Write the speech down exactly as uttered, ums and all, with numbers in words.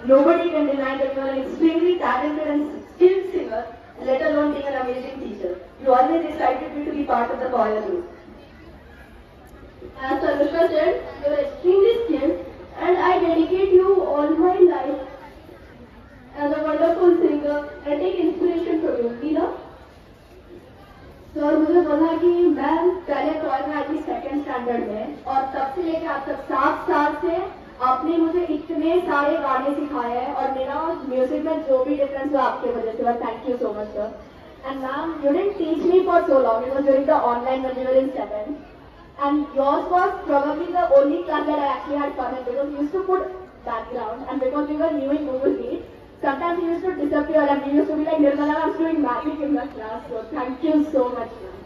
nobody can deny that you are an extremely talented and skilled singer, let alone being an amazing teacher. You always excited me to be part of the choir group. As Anushka said, you are extremely skilled and I dedicate you all my life as a wonderful singer and take inspiration from you. Leela? तो और मुझे बोला कि मैं पहले college में आई थी second standard में और तब से लेकर आज तक सात साल से आपने मुझे इतने सारे गाने सिखाए हैं और मेरा म्यूजिक में जो भी डिफरेंस हुआ आपकी वजह से, thank you so much sir. And ma'am you didn't teach me for so long, it was during the online when we were in seven and yours was probably the only class that I actually had fun in because we used to put background and because we were new in Google Meet, sometimes we used to disappear and we used to be like, Nirmala, I'm doing magic in the class, so thank you so much.